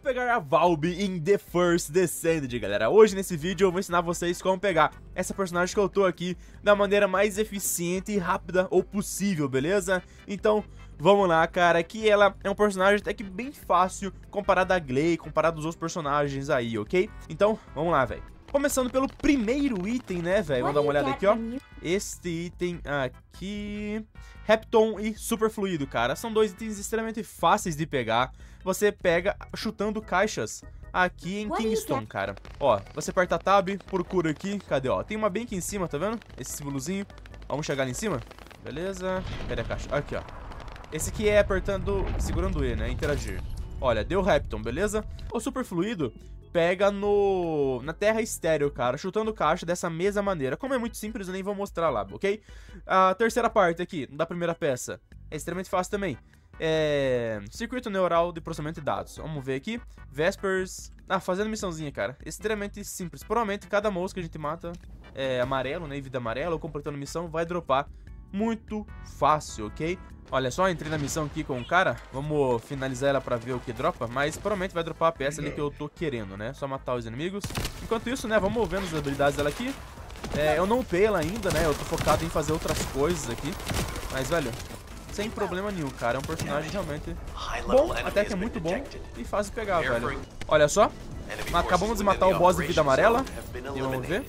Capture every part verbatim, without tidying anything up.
pegar a Valve em The First Descended, galera. Hoje nesse vídeo eu vou ensinar vocês como pegar essa personagem que eu tô aqui da maneira mais eficiente e rápida ou possível, beleza? Então, vamos lá, cara, que ela é um personagem até que bem fácil comparado a Gley, comparado aos outros personagens aí, ok? Então, vamos lá, velho. Começando pelo primeiro item, né, velho? Vamos dar uma olhada aqui, ó. Este item aqui... Repton e Super Fluido, cara. São dois itens extremamente fáceis de pegar. Você pega chutando caixas aqui em Kingston, cara. Ó, você aperta Tab, procura aqui. Cadê, ó? Tem uma bem aqui em cima, tá vendo? Esse símbolozinho. Vamos chegar ali em cima? Beleza. Cadê a caixa? Aqui, ó. Esse aqui é apertando, segurando E, né? Interagir. Olha, deu Repton, beleza? O Super Fluido pega no na terra estéreo, cara, chutando caixa dessa mesma maneira. Como é muito simples, eu nem vou mostrar lá, ok? A terceira parte aqui, da primeira peça, é extremamente fácil também. É... Circuito neural de processamento de dados. Vamos ver aqui. Vespers... Ah, fazendo missãozinha, cara. Extremamente simples. Provavelmente cada mosca que a gente mata é amarelo, né? Vida amarela, ou completando missão, vai dropar. Muito fácil, ok? Olha só, entrei na missão aqui com o cara. Vamos finalizar ela pra ver o que dropa. Mas provavelmente vai dropar a peça ali que eu tô querendo, né? Só matar os inimigos. Enquanto isso, né, vamos vendo as habilidades dela aqui. É, eu não upei ela ainda, né? Eu tô focado em fazer outras coisas aqui. Mas, velho, sem problema nenhum, cara. É um personagem realmente bom, até que é muito bom e fácil de pegar, velho. Olha só. Acabamos de matar o boss de vida amarela. E vamos ver.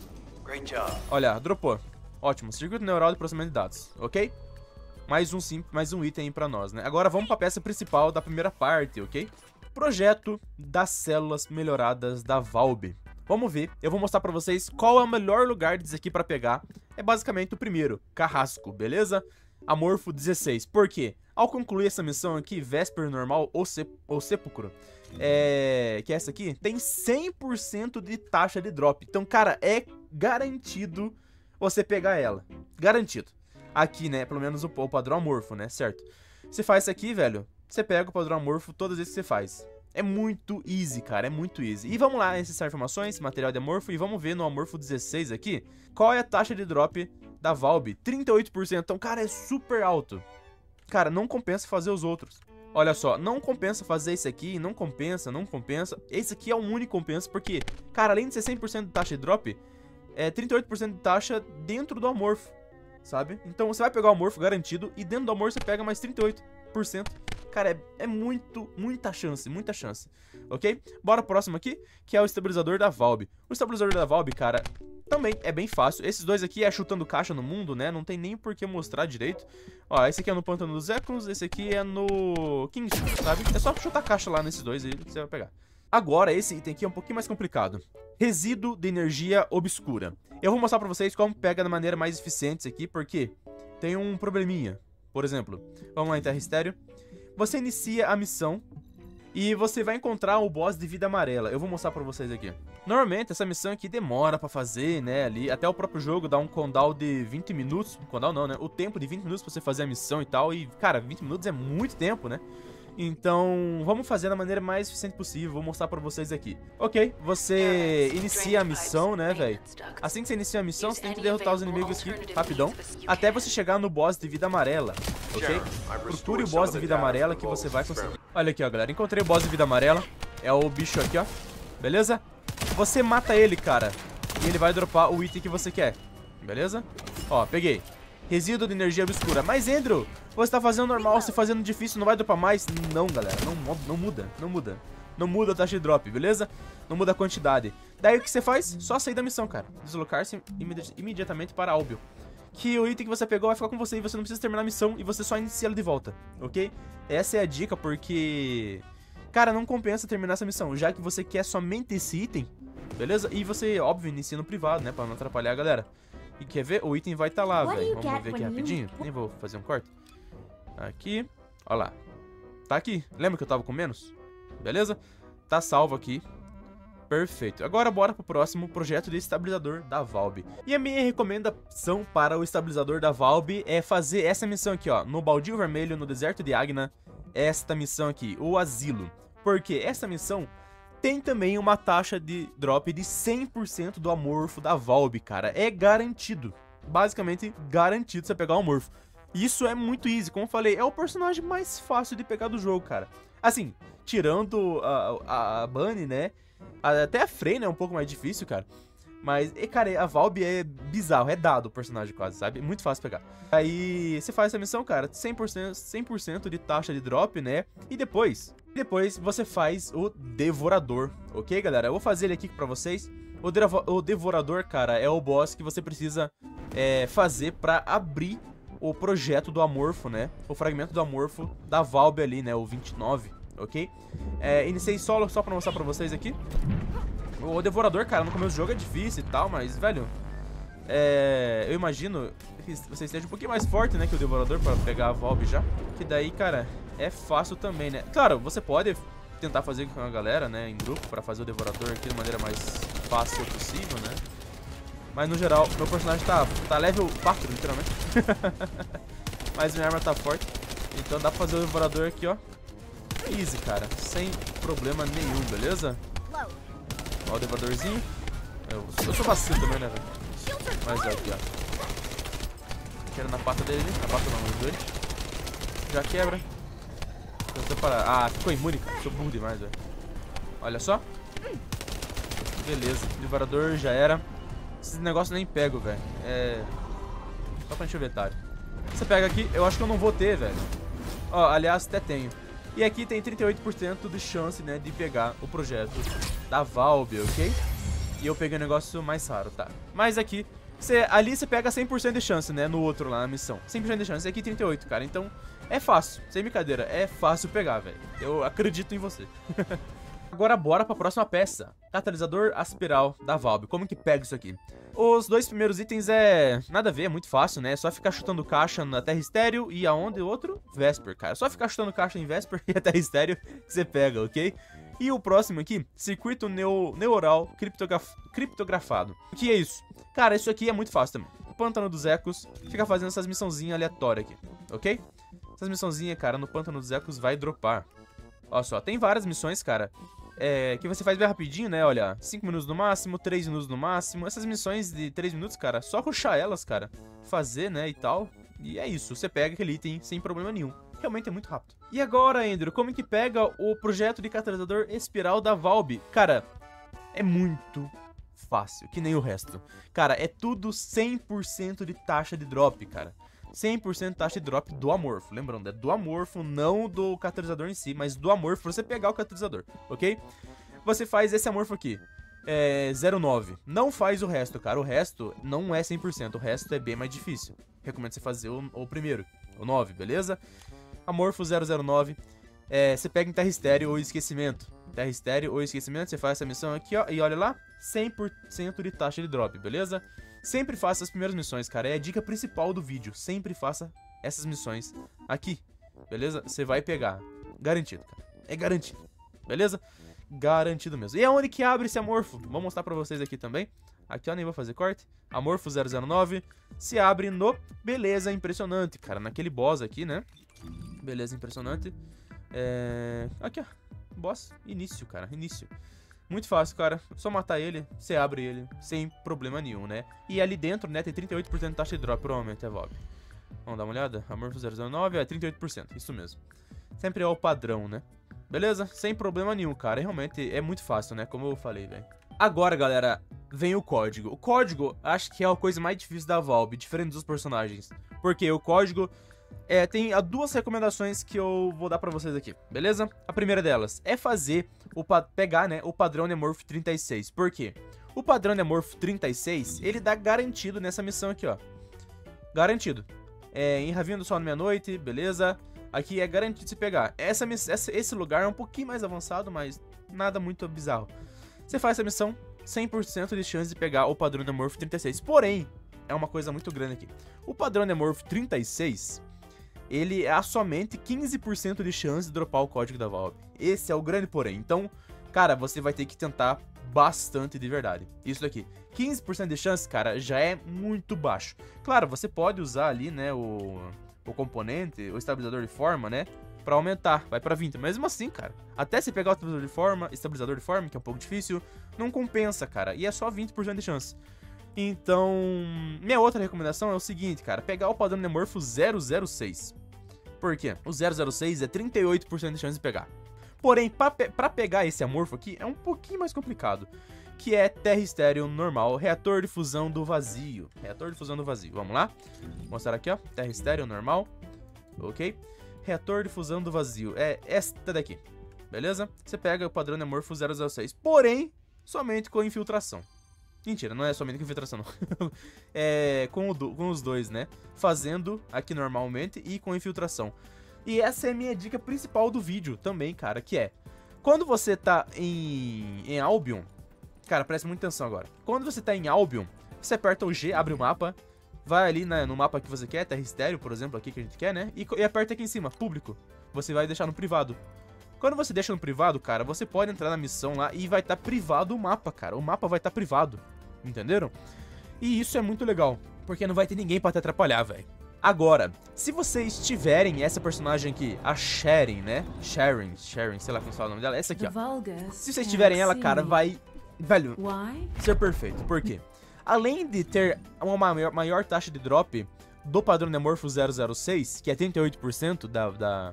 Olha, dropou. Ótimo. Circuito neural de processamento de dados, ok? Mais um, sim, mais um item aí pra nós, né? Agora vamos pra peça principal da primeira parte, ok? Projeto das células melhoradas da Valve. Vamos ver, eu vou mostrar pra vocês qual é o melhor lugar disso aqui pra pegar. É basicamente o primeiro, Carrasco, beleza? Amorfo dezesseis. Por quê? Ao concluir essa missão aqui, Vesper normal ou, sep ou Sepulcro, é... que é essa aqui, tem cem por cento de taxa de drop. Então, cara, é garantido você pegar ela. Garantido. Aqui, né, pelo menos o, o padrão amorfo, né, certo? Você faz isso aqui, velho, você pega o padrão amorfo todas as vezes que você faz. É muito easy, cara, é muito easy. E vamos lá, acessar informações, material de amorfo, e vamos ver no amorfo dezesseis aqui, qual é a taxa de drop da Valve. trinta e oito por cento, então, cara, é super alto. Cara, não compensa fazer os outros. Olha só, não compensa fazer esse aqui, não compensa, não compensa. Esse aqui é o único que compensa, porque, cara, além de ser cem por cento de taxa de drop, é trinta e oito por cento de taxa dentro do amorfo. Sabe? Então você vai pegar o amorfo garantido e dentro do amorfo você pega mais trinta e oito por cento. Cara, é, é muito, muita chance, muita chance. Ok? Bora pro próximo aqui, que é o estabilizador da Valve. O estabilizador da Valve, cara, também é bem fácil. Esses dois aqui é chutando caixa no mundo, né? Não tem nem por que mostrar direito. Ó, esse aqui é no Pântano dos Econs, esse aqui é no Kingston, sabe? É só chutar caixa lá nesses dois aí que você vai pegar. Agora, esse item aqui é um pouquinho mais complicado. Resíduo de energia obscura. Eu vou mostrar pra vocês como pega da maneira mais eficiente aqui, porque tem um probleminha. Por exemplo, vamos lá em Terra Estéreo. Você inicia a missão e você vai encontrar o boss de vida amarela. Eu vou mostrar pra vocês aqui. Normalmente, essa missão aqui demora pra fazer, né, ali. Até o próprio jogo dá um cooldown de vinte minutos. Cooldown não, né? O tempo de vinte minutos pra você fazer a missão e tal. E, cara, vinte minutos é muito tempo, né? Então, vamos fazer da maneira mais eficiente possível. Vou mostrar pra vocês aqui. Ok, você inicia a missão, né, velho? Assim que você inicia a missão, você tem que derrotar os inimigos aqui, rapidão, até você chegar no boss de vida amarela, ok? Procure o boss de vida amarela que você vai conseguir. Olha aqui, ó, galera. Encontrei o boss de vida amarela. É o bicho aqui, ó. Beleza? Você mata ele, cara, e ele vai dropar o item que você quer. Beleza? Ó, peguei. Resíduo de energia obscura. Mas, Andrew, você tá fazendo normal, se fazendo difícil, não vai dropar mais? Não, galera, não, não muda, não muda. Não muda a taxa de drop, beleza? Não muda a quantidade. Daí o que você faz? Só sair da missão, cara. Deslocar-se imedi imediatamente para Albion. Que o item que você pegou vai ficar com você e você não precisa terminar a missão e você só inicia ela de volta, ok? Essa é a dica porque... Cara, não compensa terminar essa missão, já que você quer somente esse item, beleza? E você, óbvio, inicia no privado, né? Pra não atrapalhar a galera. E quer ver? O item vai estar tá lá, velho. Vamos ver aqui rapidinho. Nem vou fazer um corte. Aqui. Olha lá. Tá aqui. Lembra que eu tava com menos? Beleza? Tá salvo aqui. Perfeito. Agora bora pro próximo projeto de estabilizador da Valve. E a minha recomendação para o estabilizador da Valve é fazer essa missão aqui, ó. No Baldio Vermelho, no Deserto de Agna. Esta missão aqui, o Asilo. Porque essa missão tem também uma taxa de drop de cem por cento do amorfo da Valve, cara. É garantido. Basicamente, garantido você pegar o amorfo. Isso é muito easy. Como eu falei, é o personagem mais fácil de pegar do jogo, cara. Assim, tirando a, a, a Bunny, né? Até a Frey, né? É um pouco mais difícil, cara. Mas, e, cara, a Valve é bizarro, é dado o personagem quase, sabe? Muito fácil pegar. Aí, você faz essa missão, cara, cem por cento, cem por cento de taxa de drop, né? E depois, depois você faz o Devorador, ok, galera? Eu vou fazer ele aqui pra vocês. O, Devo o Devorador, cara, é o boss que você precisa é, fazer pra abrir o projeto do Amorfo, né? O fragmento do Amorfo da Valve ali, né? O vinte e nove, ok? É, iniciei solo só pra mostrar pra vocês aqui. O Devorador, cara, no começo do jogo é difícil e tal, mas, velho, é, eu imagino que você esteja um pouquinho mais forte, né, que o Devorador pra pegar a Valve já. Que daí, cara, é fácil também, né? Claro, você pode tentar fazer com a galera, né, em grupo, pra fazer o Devorador aqui da maneira mais fácil possível, né? Mas, no geral, meu personagem tá, tá level quatro, literalmente. Mas minha arma tá forte. Então dá pra fazer o Devorador aqui, ó. Easy, cara, sem problema nenhum, beleza? Ó o Devoradorzinho. Eu, eu sou vacilo também, né, velho? Mas ó, aqui, ó. Quero na pata dele. Na pata não, no joelho. Já quebra. Então, para... Ah, ficou imune, cara. Sou burro demais, velho. Olha só. Beleza. Devorador já era. Esses negócios nem pego, velho. É... Só pra encher o inventário. Você pega aqui. Eu acho que eu não vou ter, velho. Ó, aliás, até tenho. E aqui tem trinta e oito por cento de chance, né, de pegar o projeto da Valve, ok? E eu peguei um negócio mais raro, tá? Mas aqui, cê, ali você pega cem por cento de chance, né, no outro lá na missão. cem por cento de chance, aqui trinta e oito, cara. Então, é fácil, sem brincadeira, é fácil pegar, velho. Eu acredito em você. Agora bora pra próxima peça. Catalisador aspiral da Valve. Como que pega isso aqui? Os dois primeiros itens é... nada a ver, é muito fácil, né? É só ficar chutando caixa na Terra Estéreo e aonde o outro? Vesper, cara. É só ficar chutando caixa em Vesper e a Terra Estéreo que você pega, ok? E o próximo aqui, circuito neo... neural criptograf... criptografado. O que é isso? Cara, isso aqui é muito fácil também. O Pântano dos Ecos fica fazendo essas missãozinhas aleatórias aqui, ok? Essas missãozinhas, cara, no Pântano dos Ecos vai dropar. Olha só, tem várias missões, cara, é, que você faz bem rapidinho, né? Olha, cinco minutos no máximo, três minutos no máximo. Essas missões de três minutos, cara, só rushar elas, cara. Fazer, né, e tal. E é isso, você pega aquele item sem problema nenhum. Realmente é muito rápido. E agora, Andrew, como que pega o projeto de catalisador espiral da Valve? Cara, é muito fácil, que nem o resto. Cara, é tudo cem por cento de taxa de drop, cara. cem por cento taxa de drop do Amorfo. Lembrando, é do Amorfo, não do catalisador em si, mas do Amorfo pra você pegar o catalisador, ok? Você faz esse Amorfo aqui, é zero nove. Não faz o resto, cara. O resto não é cem por cento, o resto é bem mais difícil. Recomendo você fazer o, o primeiro, o nove, beleza? Amorfo zero zero nove. É, você pega em Terra Estéreo ou Esquecimento. Terra Estéreo ou Esquecimento, você faz essa missão aqui, ó, e olha lá, cem por cento de taxa de drop, beleza? Sempre faça as primeiras missões, cara, é a dica principal do vídeo. Sempre faça essas missões aqui, beleza? Você vai pegar, garantido, cara, é garantido, beleza? Garantido mesmo. E é onde que abre esse Amorfo? Vou mostrar pra vocês aqui também. Aqui, ó, nem vou fazer corte. Amorfo zero zero nove se abre no Beleza Impressionante, cara, naquele boss aqui, né? Beleza Impressionante. É... Aqui, ó, boss, início, cara, início. Muito fácil, cara. Só matar ele, você abre ele sem problema nenhum, né? E ali dentro, né, tem trinta e oito por cento de taxa de drop, provavelmente é Valve. Vamos dar uma olhada? Amorfo zero zero nove, é trinta e oito por cento, isso mesmo. Sempre é o padrão, né? Beleza? Sem problema nenhum, cara. Realmente é muito fácil, né? Como eu falei, velho. Agora, galera, vem o código. O código, acho que é a coisa mais difícil da Valve, diferente dos personagens. Porque o código... É, tem duas recomendações que eu vou dar pra vocês aqui, beleza? A primeira delas é fazer, o pegar, né, o padrão Nemorph trinta e seis. Por quê? O padrão Nemorph trinta e seis, ele dá garantido nessa missão aqui, ó. Garantido. É, em Ravinho do Sol na meia-noite, beleza? Aqui é garantido se pegar. Essa, essa, esse lugar é um pouquinho mais avançado, mas nada muito bizarro. Você faz essa missão, cem por cento de chance de pegar o padrão Nemorph trinta e seis. Porém, é uma coisa muito grande aqui. O padrão Nemorph trinta e seis... ele há somente quinze por cento de chance de dropar o código da Valve. Esse é o grande porém. Então, cara, você vai ter que tentar bastante de verdade. Isso daqui, quinze por cento de chance, cara, já é muito baixo. Claro, você pode usar ali, né, o, o componente, o estabilizador de forma, né, pra aumentar, vai pra vinte. Mas mesmo assim, cara, até você pegar o estabilizador de forma, estabilizador de forma, que é um pouco difícil, não compensa, cara. E é só vinte por cento de chance. Então, minha outra recomendação é o seguinte, cara, pegar o padrão Nemorfo zero zero seis. Por quê? O zero zero seis é trinta e oito por cento de chance de pegar. Porém, pra, pe pra pegar esse amorfo aqui, é um pouquinho mais complicado. Que é terra estéreo normal, reator de fusão do vazio. Reator de fusão do vazio, vamos lá? Vou mostrar aqui, ó, terra estéreo normal. Ok? Reator de fusão do vazio, é esta daqui. Beleza? Você pega o padrão de amorfo zero zero seis, porém, somente com infiltração. Mentira, não é somente com infiltração, não. É com, o do, com os dois, né? Fazendo aqui normalmente e com infiltração. E essa é a minha dica principal do vídeo também, cara, que é... Quando você tá em, em Albion... Cara, presta muita atenção agora. Quando você tá em Albion, você aperta o G, abre o mapa, vai ali na, no mapa que você quer, terra estéreo, por exemplo, aqui que a gente quer, né? E, e aperta aqui em cima, público. Você vai deixar no privado. Quando você deixa no privado, cara, você pode entrar na missão lá e vai estar tá privado o mapa, cara. O mapa vai estar tá privado, entenderam? E isso é muito legal, porque não vai ter ninguém pra te atrapalhar, velho. Agora, se vocês tiverem essa personagem aqui, a Sharon, né? Sharon, Sharon, sei lá como fala o nome dela, essa aqui, ó. Se vocês tiverem ela, cara, vai... Velho, ser perfeito. Por quê? Além de ter uma maior, maior taxa de drop do padrão de amorfo zero zero seis, que é trinta e oito por cento da, da,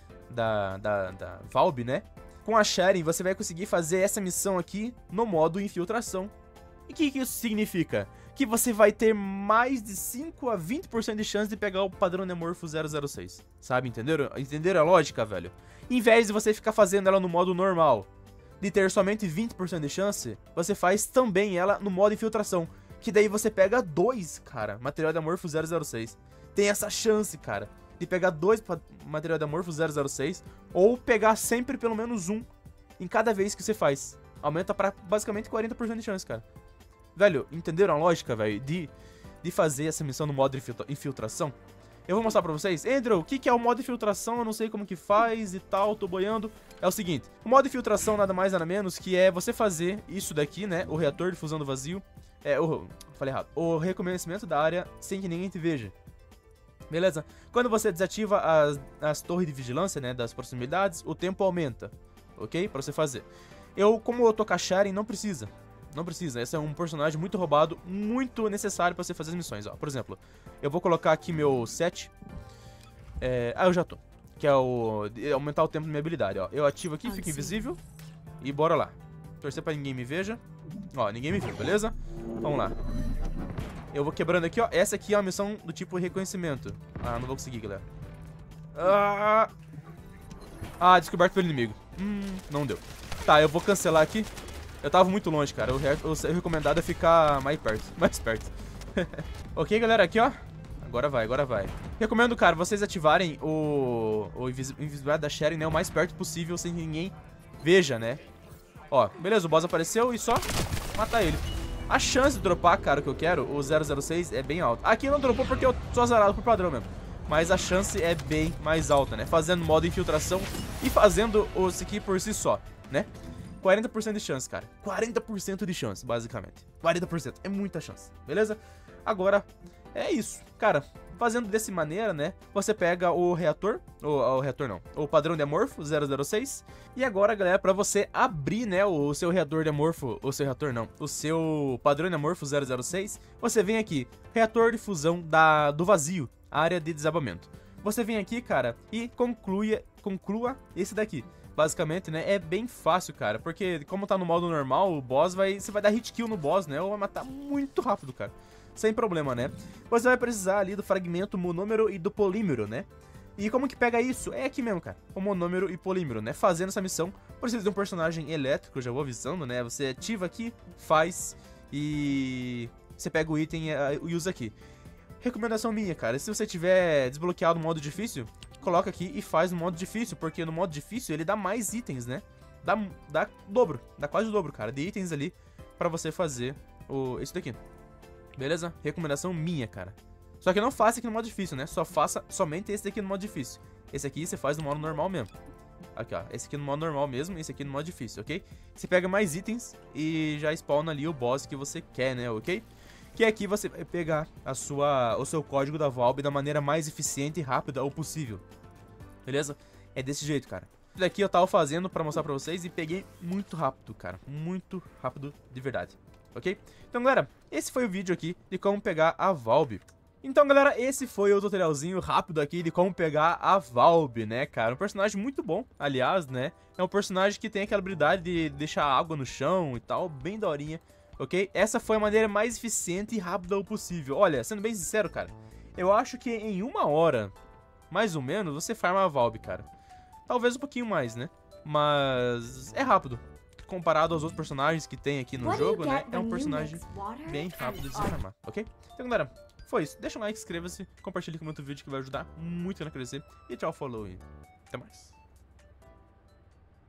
da, da, da Valve, né? Com a Sharon, você vai conseguir fazer essa missão aqui no modo infiltração. E o que, que isso significa? Que você vai ter mais de cinco a vinte por cento de chance de pegar o padrão de amorfo zero zero seis. Sabe? Entenderam? Entenderam a lógica, velho? Em vez de você ficar fazendo ela no modo normal, de ter somente vinte por cento de chance, você faz também ela no modo infiltração, que daí você pega dois, cara, material de amorfo zero zero seis. Tem essa chance, cara, de pegar dois material de amorfo zero zero seis, ou pegar sempre pelo menos um em cada vez que você faz. Aumenta pra basicamente quarenta por cento de chance, cara. Velho, entenderam a lógica, velho, de, de fazer essa missão no modo infiltração? Eu vou mostrar pra vocês. Andrew, o que, que é o modo infiltração? Eu não sei como que faz e tal, tô boiando. É o seguinte, o modo infiltração nada mais nada menos que é você fazer isso daqui, né? O reator de fusão do vazio. É, o... Falei errado. O reconhecimento da área sem que ninguém te veja. Beleza? Quando você desativa as, as torres de vigilância, né? Das proximidades, o tempo aumenta. Ok? Pra você fazer. Eu, como eu tô com a Sharon, não precisa. Não precisa, esse é um personagem muito roubado, muito necessário pra você fazer as missões, ó. Por exemplo, eu vou colocar aqui meu set. É... Ah, eu já tô. Que é o... aumentar o tempo da minha habilidade, ó. Eu ativo aqui, fica invisível. E bora lá. Torcer pra ninguém me veja. Ó, ninguém me viu, beleza? Vamos lá. Eu vou quebrando aqui, ó. Essa aqui é uma missão do tipo reconhecimento. Ah, não vou conseguir, galera. Ah, ah descoberto pelo inimigo. Hum, não deu. Tá, eu vou cancelar aqui. Eu tava muito longe, cara. O, re o recomendado é ficar mais perto. Mais perto. Ok, galera, aqui, ó. Agora vai, agora vai. Recomendo, cara, vocês ativarem o, o invis invisibilidade da Sharon, né? O mais perto possível, sem que ninguém veja, né? Ó, beleza, o boss apareceu e só matar ele. A chance de dropar, cara, o que eu quero, o zero zero seis, é bem alta. Aqui não dropou porque eu sou azarado por padrão mesmo. Mas a chance é bem mais alta, né? Fazendo modo infiltração e fazendo isso aqui por si só, né? quarenta por cento de chance, cara. quarenta por cento de chance, basicamente. quarenta por cento. É muita chance, beleza? Agora, é isso. Cara, fazendo dessa maneira, né? Você pega o reator, o, o reator não, o padrão de amorfo zero zero seis. E agora, galera, pra você abrir, né, o, o seu reator de amorfo, o seu reator não, o seu padrão de amorfo zero zero seis, você vem aqui, reator de fusão da, do vazio, área de desabamento. Você vem aqui, cara, e conclua, conclua esse daqui. Basicamente, né, é bem fácil, cara, porque como tá no modo normal, o boss vai, você vai dar hit kill no boss, né, ou vai matar muito rápido, cara, sem problema, né. Você vai precisar ali do fragmento monômero e do polímero, né, e como que pega isso? É aqui mesmo, cara, o monômero e polímero, né, fazendo essa missão, precisa de um personagem elétrico, já vou avisando, né, você ativa aqui, faz, e você pega o item e usa aqui. Recomendação minha, cara, se você tiver desbloqueado o modo difícil, coloca aqui e faz no modo difícil, porque no modo difícil ele dá mais itens, né? Dá, dá dobro, dá quase o dobro, cara, de itens ali pra você fazer o, isso daqui. Beleza? Recomendação minha, cara. Só que não faça aqui no modo difícil, né? Só faça somente esse daqui no modo difícil. Esse aqui você faz no modo normal mesmo. Aqui, ó. Esse aqui no modo normal mesmo e esse aqui no modo difícil, ok? Você pega mais itens e já spawna ali o boss que você quer, né? Ok? Que aqui você vai pegar a sua, o seu código da Valve da maneira mais eficiente e rápida ou possível. Beleza? É desse jeito, cara. Isso daqui eu tava fazendo pra mostrar pra vocês e peguei muito rápido, cara. Muito rápido de verdade. Ok? Então, galera, esse foi o vídeo aqui de como pegar a Valve Então, galera, esse foi o tutorialzinho rápido aqui de como pegar a Valve, né, cara? Um personagem muito bom, aliás, né? É um personagem que tem aquela habilidade de deixar água no chão e tal, bem daorinha, ok? Essa foi a maneira mais eficiente e rápida possível. Olha, sendo bem sincero, cara, eu acho que em uma hora, mais ou menos, você farma a Valve, cara. Talvez um pouquinho mais, né? Mas é rápido. Comparado aos outros personagens que tem aqui no jogo, né? É um personagem bem rápido de se farmar, ok? Então, galera, foi isso. Deixa um like, inscreva-se, compartilhe com o outro vídeo que vai ajudar muito a crescer. E tchau, falou e até mais.